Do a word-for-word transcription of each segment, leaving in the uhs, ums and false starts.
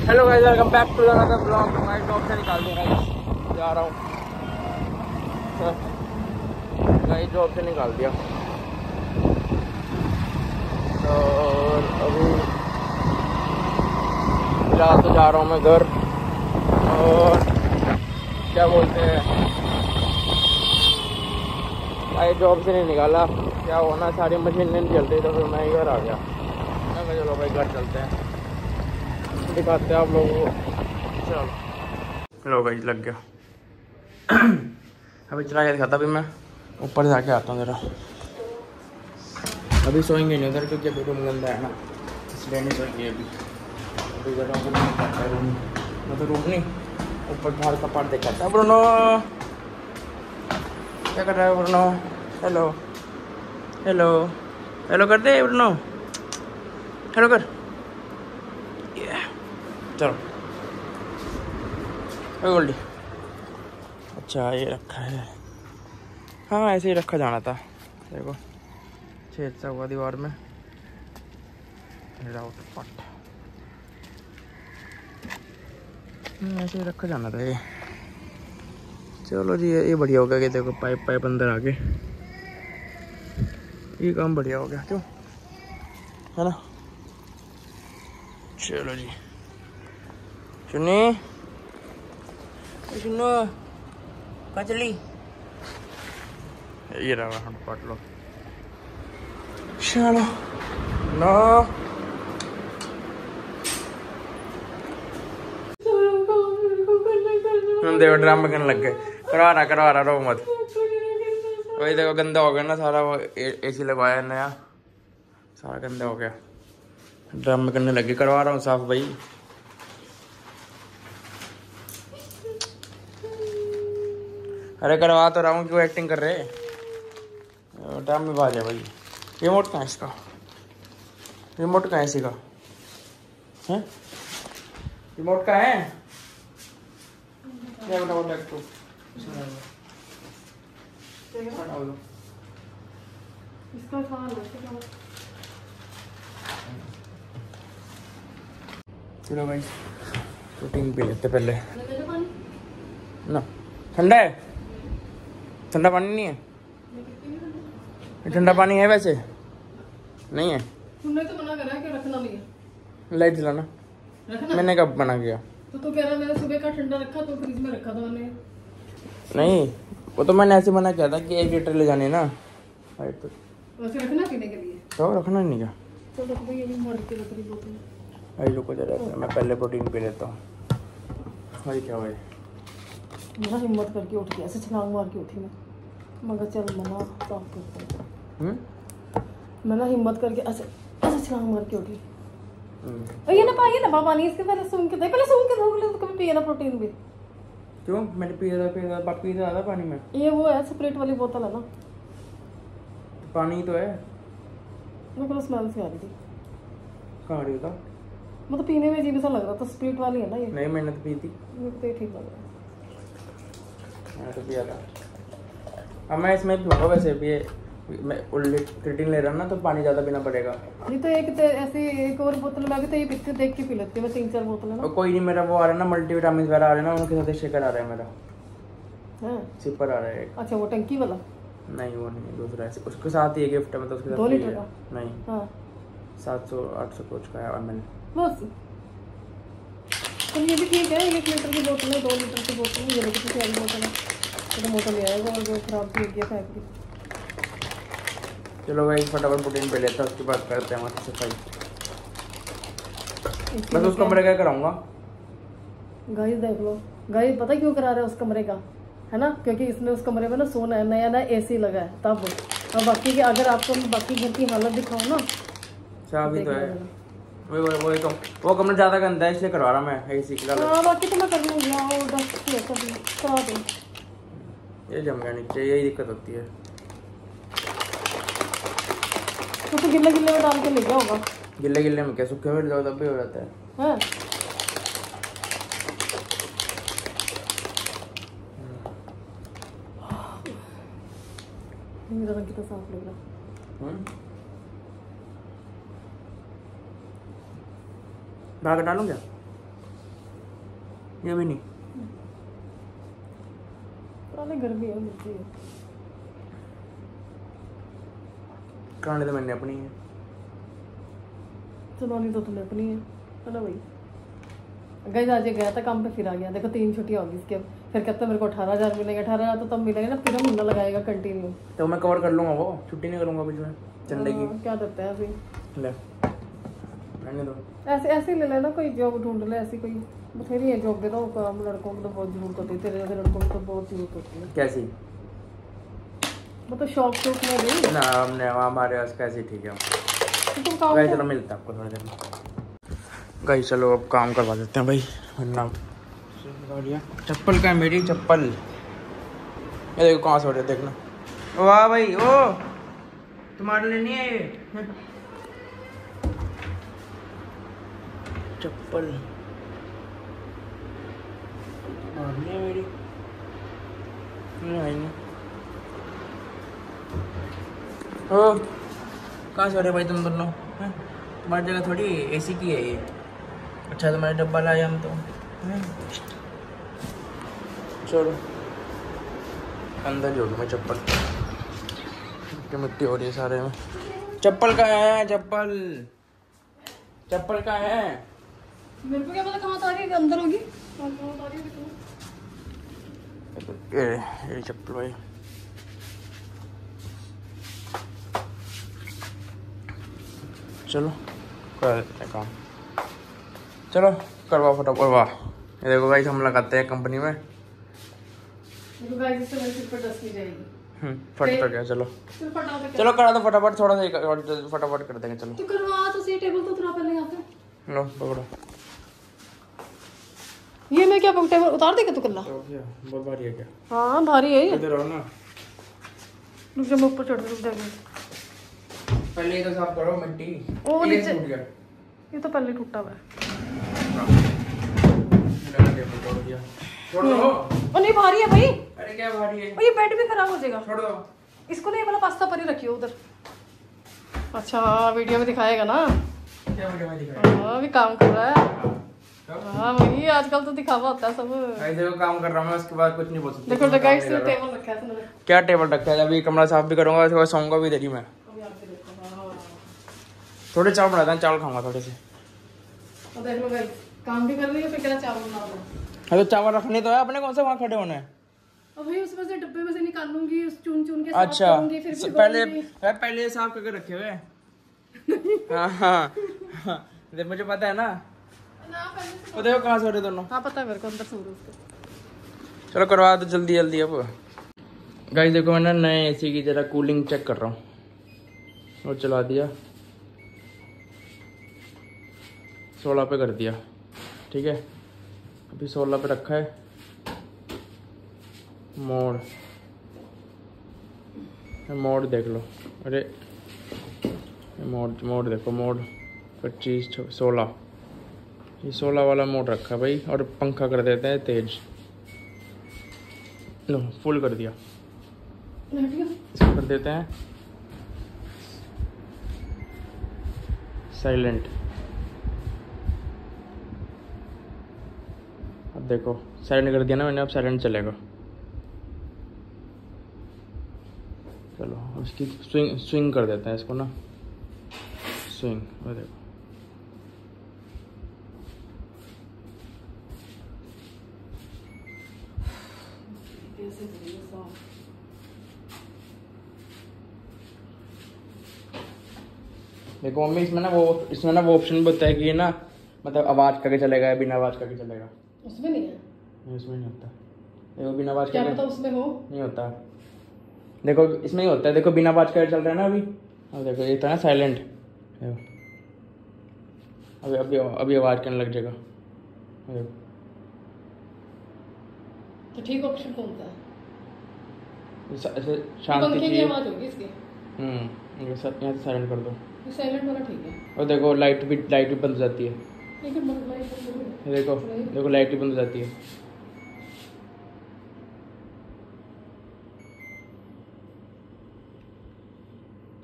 Hello guys, welcome back to another blog. मैं job से निकाल दिया गाइस, जा रहा हूँ गाइस, जॉब से निकाल दिया। तो अभी फिलहाल तो जा रहा हूँ मैं घर। और क्या बोलते हैं गाइस, जॉब से नहीं निकाला, क्या हुआ ना, सारी मशीन नहीं चलती, तो फिर मैं घर आ गया। मैं कहा चलो भाई घर चलते हैं, दिखाते हैं आप लोगों को। चलो लो भाई, लग गया। अभी चला गया था, अभी मैं ऊपर जाके आता हूँ जरा। अभी सोएंगे नहीं उधर, क्योंकि अभी रूम गंदा है ना, इसलिए नहीं सोएंगे अभी। अभी जरा रूम, मतलब रूम नहीं, ऊपर बाहर का पार्ट देखा था। ब्रुनो क्या कर रहा है? ब्रुनो हेलो हेलो हेलो कर दे ब्रुनो, हेलो कर। चलो गोल्डी, अच्छा ये रखा है। हाँ ऐसे ही रखा जाना था, देखो छेद सा हुआ दीवार में, राउट पट ऐसे ही रखा जाना था ये। चलो जी, ये बढ़िया हो गया कि देखो पाइप पाइप अंदर आ गए, ये काम बढ़िया हो गया, क्यों है ना। चलो जी, सुनिए सुनो, कहाँ चली? ये रहा हम पट लो। चलो नो हम देखो ड्रामा करने लग गए। करवा रहा करवा रहा रो मत। वही देखो गंदा हो गया ना सारा, वो एसी लगवाया नया, सारा गंदा हो गया। ड्रामा करने लगे, करवा रहा हूँ साफ भाई। अरे करवा तो रहा हूँ, क्यों एक्टिंग कर रहे? ड्रामे बाज है भाई। रिमोट कहाँ है इसका? रिमोट कहाँ है इसी का? है रिमोट कहाँ है? क्या बताओ लैपटॉप इसका चलो भाई, प्रोटीन पी लेते पहले ना। ठंडा है? ठंडा पानी नहीं है? ठंडा पानी है वैसे नहीं है। तुमने तो मना करा कि रखना नहीं है। लाइट जलाना मैंने कब मना किया? तो तू कह रहा मैंने सुबह का ठंडा रखा, तो फ्रिज में रखा था मैंने। नहीं, वो तो मैंने ऐसे मना किया था कि एक लीटर ले जाने ना। तो वैसे रखना पीने के लिए तो रखना नहीं क्या? तो रख भाई, अभी मर के रख रही बोतल। भाई रुको जरा, मैं पहले प्रोटीन पी लेता हूँ। भाई क्या भाई, मेरा हिम्मत करके उठ गया, ऐसे छलांग मार के उठी मैं, मगर चल मना साफ करता हूँ। मैं ना हिम्मत करके ऐसे ऐसे छलांग मार के उठी। ये ना पानी ना पानी इसके पहले सूंघ के दे, पहले सूंघ के धो ले, तो कभी पिए ना प्रोटीन भी। क्यों? मैंने पिया था पिया था बाप पी था पानी में। ये वो है सेपरेट वाली बोतल है ना, पानी तो है। मेरे को स्मेल से आ रही थी। कहाँ रही था? मतलब पीने में अजीब सा लग रहा था, स्प्रिट वाली है ना ये। नहीं मैंने तो पी थी, मेरे को तो ये ठीक लग रहा है। मैंने तो पिया था। अब मैं इसमें पीऊँगा वैसे भी, मैं क्रिएटिन ले रहा हूँ ना, तो पानी ज़्यादा पीना पड़ेगा। नहीं तो एक तो ऐसे एक और बोतल मैं भी तो ये पीती देख के पी लेती हूँ, तीन चार बोतल है ना। और कोई नहीं, मेरा वो आ रहा है ना, मल्टीविटामिन वगैरह आ रहे हैं ना, उनके साथ शेकर आ रहा है मेरा। हाँ सिपर आ रहा है एक। अच्छा, वो टंकी वाला? नहीं वो नहीं, दूसरा है, उसके साथ ही गिफ्ट है, मतलब उसके साथ दो लीटर का? नहीं हाँ सात सौ आठ सौ कुछ का है एम एल। बस तो ये भी ठीक है, एक लीटर की बोतल है, दो लीटर की बोतल है, ये लेकिन प्यारी बोतल है, तो मोटा ले आएगा और जो खराब भी हो गया फेंक दी। चलो भाई फटाफट प्रोटीन पे लेता है, उसके बाद करते हैं हमारी सफाई। बस उस कमरे का कराऊंगा गाइस, देख लो गाइस, पता क्यों करा रहा है उस कमरे का, है ना, क्योंकि इसमें उस कमरे में ना सोना नया नया एसी लगा है तब। और बाकी के अगर आपको बाकी घर की हालत दिखाऊं ना, चाबी तो है, वही वही वही तो वो कमरा ज़्यादा गंदा है, इसलिए करवा रहा मैं एसी की। हाँ बाकी तो मैं कर लूँगी, हाँ और डस्ट की है सब करा दूँ। ये जम गया नीचे, यही दिक्कत होती है। तो तो गिल्ले गिल्ले में डाल के ले गया होगा। गिल्ले गिल्ले में क्या, सूखे में तब भी हो जाता है। हाँ मेरा रंग कितना साफ लग रहा है। भाग डालूं क्या? ये भी नहीं। पुराने गर्मी है मिलती है। कराने तो मैंने अपनी है। चलवानी तो तुम्हें अपनी है है ना भाई। गई आज गया था काम पे, फिर आ गया। देखो तीन छुट्टियां होगी इसके, फिर कहते हैं मेरे को अठारह हजार मिलेंगे। अठारह हजार तो तब मिलेंगे ना, पूरा महीना लगाएगा कंटिन्यू। तो मैं कवर कर लूंगा, वो छुट्टी नहीं करूंगा बीच में चंडे की। क्या करते हैं अभी, ले रहने दो। ऐसे ऐसे ही ले लेना, कोई जॉब ढूंढ ले ऐसी कोई। बथेरी है जॉब, देता हूँ काम। लड़कों को तो बहुत जरूरत होती है, तेरे जैसे लड़कों को तो बहुत जरूरत होती है। कैसी? वो तो शौक शौक में भी ना हमने हमारे पास कैसी, ठीक है। तुम काम गाइस चलो मिलता है आपको थोड़ी देर में। गाइस चलो अब काम करवा देते हैं भाई, वरना चप्पल का है मेरी चप्पल। ये देखो कहाँ से हो रही है, देखना। वाह भाई, ओ तुम्हारे लिए नहीं है ये चप्पल। नहीं है मेरी, नहीं आई नहीं। ओ कहाँ से हो रहे भाई तुम दोनों? हैं? तुम्हारी जगह थोड़ी एसी की है ये। अच्छा तुम्हारे डब्बा लाए हम तो। हैं? चलो अंदर ही होगी मैं चप्पल की मिट्टी हो रही है सारे में। चप्पल का है, चप्पल चप्पल का है। मेरे को क्या पता कहाँ तो आ रही है, अंदर होगी। ये ये चप्पल भाई। चलो कर देते हैं काम, चलो करवा फटाफट। वाह ये देखो गाइस, हम लगाते हैं कंपनी में। देखो गाइस, इससे मेरे सिर पर डस्ट नहीं जाएगी। हम्म फट तो गया। चलो सिर फटा दे। चलो करा दो फटाफट, थोड़ा सा ही कर- फटाफट कर देंगे। चलो तो करवा तो सही, टेबल तो उतरा पहले यहाँ पे। लो पकड़ो। ये मैं क्या टेबल उतार देगा तू कल्ला? बहुत भारी है क्या? हाँ भारी है ये। इधर आओ ना। रुक जा, मैं ऊपर चढ़ रुक जाएगा। पहले ये तो साफ करो मिट्टी। ओ ये नीचे, टूट गया। ये तो पहले टूटा हुआ है। मेरा टेबल तोड़ दिया। छोड़ दो। ओ नहीं भारी है भाई। अरे क्या भारी है? ओ ये बेड भी खराब हो जाएगा। छोड़ दो। इसको नहीं, वाला पास्ता पर ही रखियो उधर। अच्छा वीडियो में दिखाएगा ना। क्या वीडियो में दिखाया? हाँ अभी काम कर रहा है। हाँ वही आजकल तो दिखावा होता है सब। ऐसे देखो काम कर रहा हूँ मैं, उसके बाद कुछ नहीं बोल सकता। देखो गाइस, टेबल रखा है तुमने। क्या टेबल रखा है? अभी कमरा साफ भी करूंगा, उसके बाद सोऊंगा भी। देखी मैं अभी आप भी देखो। हाँ थोड़े चावल बनाता हूँ, चावल खाऊंगा थोड़े से। और देख लो गाइस, काम भी कर रही है, फिर क्या चावल बना रहा हाँ तो चावल रखने तो है अपने, कौन से वहाँ खड़े होने हैं? अब भाई उसमें से डब्बे में से निकालूंगी, उस चुन चुन के अच्छा करूंगी, फिर भी पहले करूंगी। पहले साफ करके रखे हुए। हाँ हाँ हाँ मुझे पता है ना। ना पहले से। वो देखो कहाँ से हो रहे दोनों। हाँ पता है मेरे को, अंदर से हो रहा है उसके। चलो करवा दो जल्दी जल्दी। अब गाइस देखो मैं ना नए एसी की जरा कूलिंग चेक कर रहा हूँ। वो चला दिया, सोलह पे कर दिया, ठीक है। अभी सोलह पे रखा है। मोड मोड देख लो। अरे मोड मोड देखो, मोड पच्चीस सोलह, ये सोलह वाला मोड रखा है भाई। और पंखा कर देते हैं तेज। लो फुल कर दिया, इसको कर देते हैं साइलेंट। अब देखो साइलेंट कर दिया ना मैंने, अब साइलेंट चलेगा। चलो उसकी स्विंग स्विंग कर देते हैं इसको ना, स्विंग। वो देखो देखो मम्मी, इसमें ना वो इसमें ना वो ऑप्शन भी होता है कि ये ना मतलब आवाज़ करके चलेगा या बिना आवाज़ करके चलेगा। उसमें नहीं है। नहीं उसमें नहीं होता। देखो बिना आवाज़ क्या करके पता उसमें हो। नहीं होता। देखो इसमें ही होता है। देखो बिना आवाज़ करके चल रहा है ना अभी। अब देखो ये था ना साइलेंट। अभी अभी अभी आवाज़ करने लग जाएगा। देखो तो ठीक ऑप्शन कौन सा है? ऐसे शांति पंखे की चाहिए। आवाज होगी इसकी। हम्म यहाँ से साइलेंट कर दो। ये साइलेंट वाला ठीक है। और देखो लाइट भी लाइट भी बंद हो जाती है। लेकिन मतलब लाइट बंद हो गई। ये देखो देखो लाइट भी बंद हो जाती है।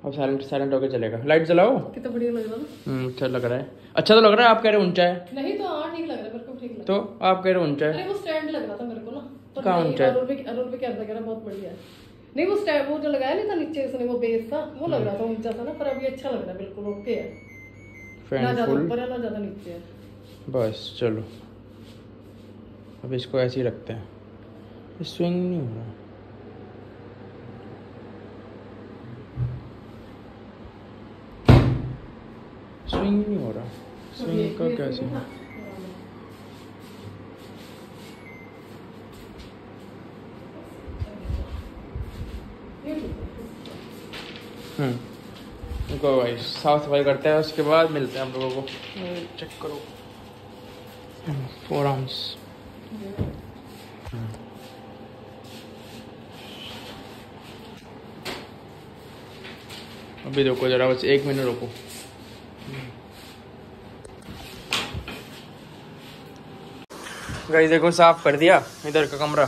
अब साइलेंट साइलेंट होकर चलेगा। लाइट जलाओ। कितना बढ़िया लग रहा है। हम्म अच्छा लग रहा है। अच्छा तो लग रहा है। आप कह रहे हो ऊंचा है। नहीं तो हाँ ठीक लग रहा है, मेरे को ठीक लग रहा है। तो आप कह रहे हो ऊंचा है। अरे वो स्टैंड लग रहा था मेरे को ना, पर कहाँ नहीं, ऊंचा है? अरुण भी अरुण भी कहता कह रहा बहुत बढ़िया है। नहीं वो स्टैंड वो जो लगाया नहीं था नीचे उसने, वो बेस था, वो लग रहा था ऊंचा था ना, पर अभी अच्छा लग रहा है, बिल्कुल ओके है। ना ज्यादा ऊपर है ना ज्यादा नीचे है। बस चलो अब इसको ऐसे ही रखते हैं। स्विंग नहीं हो रहा। स्विंग नहीं हो रहा। स्विंग का कैसे? हम्म इनको भाई साफ सफाई करते हैं, उसके बाद मिलते हैं आप लोगों को। चेक करो फोर आर्म्स। अभी रुको जरा, बस एक मिनट रुको। गाइस देखो साफ कर दिया इधर का कमरा।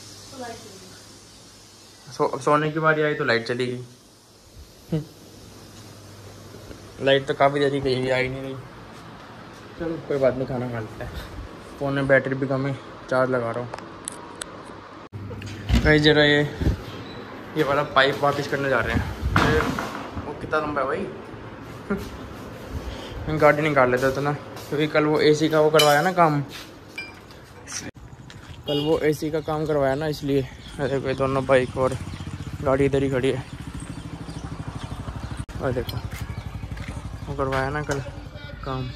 सो, सोने की बारी आई तो लाइट चली गई। लाइट तो काफ़ी देरी गई, आई नहीं रही। चलो कोई बात नहीं, खाना खा लेते हैं। फ़ोन में बैटरी भी कम है, चार्ज लगा रहा हूँ। कहीं जरा ये ये वाला पाइप वापस करने जा रहे हैं। ये वो कितना लंबा है भाई। गाड़ी निकाल लेते तो ना, क्योंकि कल वो एसी का वो करवाया ना काम, कल वो एसी का काम करवाया ना, इसलिए। देखो दोनों बाइक और गाड़ी इधर ही खड़ी है। और देखो वो करवाया ना कल काम,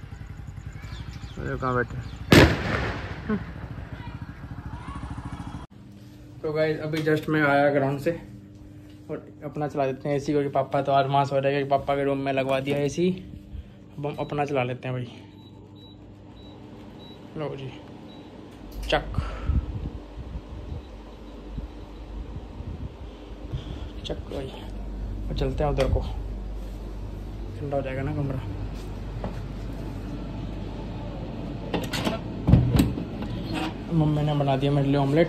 कहाँ बैठे। तो गाइस अभी जस्ट मैं आया ग्राउंड से और अपना चला देते हैं एसी, क्योंकि पापा तो आज मास हो रहा है कि पापा के रूम में लगवा दिया एसी। अब हम अपना चला लेते हैं भाई। लो जी चक चक भाई, और चलते हैं उधर को, ठंडा हो जाएगा ना कमरा। मम्मी ने बना दिया मेरे लिए ऑमलेट।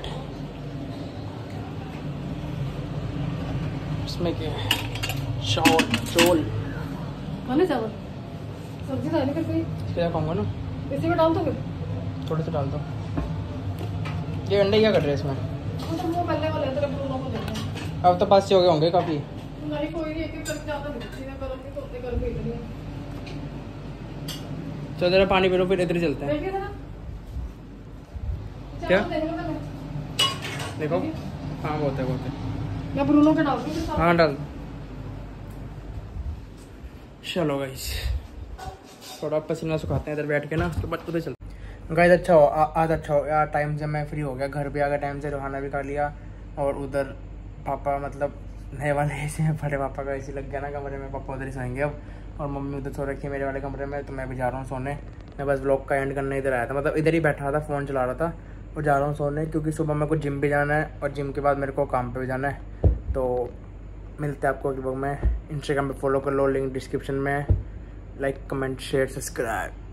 इसमें क्या है? चावल चोल खाने चावल सब्जी खाने फिर कोई क्या खाऊंगा ना, इसी में डाल दो फिर थोड़े से डाल दो। ये अंडे क्या कर रहे हैं इसमें? तो वो पहले वाले तेरे ब्रूनो को देते हैं। अब तो पास से हो गए होंगे काफ़ी। नहीं कोई नहीं, एक एक करके ज़्यादा नहीं, सीधा करूँगी तो उतने करूँगी इतनी। चलो जरा पानी पी लो, फिर इधर ही चलते हैं। देखिए जरा क्या? चावल देखो पहले। देखो हाँ बहुत है बहुत है। मैं ब्रूनो के डाल दूँ। हाँ डाल। चलो गाइस थोड़ा पसीना सुखाते हैं इधर बैठ के ना, उसके बाद उधर चलते हैं। गाइस अच्छा हो आ, आज अच्छा हो यार, टाइम से मैं फ्री हो गया, घर पे आ गया टाइम से, खाना भी खा लिया। और उधर पापा मतलब नए वाले एसी में पड़े, पापा का एसी लग गया ना कमरे में, पापा उधर ही सोएंगे अब। और मम्मी उधर सो रखी है मेरे वाले कमरे में, तो मैं भी जा रहा हूँ सोने। मैं बस व्लॉग का एंड करने इधर आया था, मतलब इधर ही बैठा था, फ़ोन चला रहा था और जा रहा हूँ सोने, क्योंकि सुबह मेरे को जिम भी जाना है और जिम के बाद मेरे को काम पे भी जाना है। तो मिलते हैं आपको अगले व्लॉग में। इंस्टाग्राम पे फॉलो कर लो, लिंक डिस्क्रिप्शन में। Like comment share subscribe.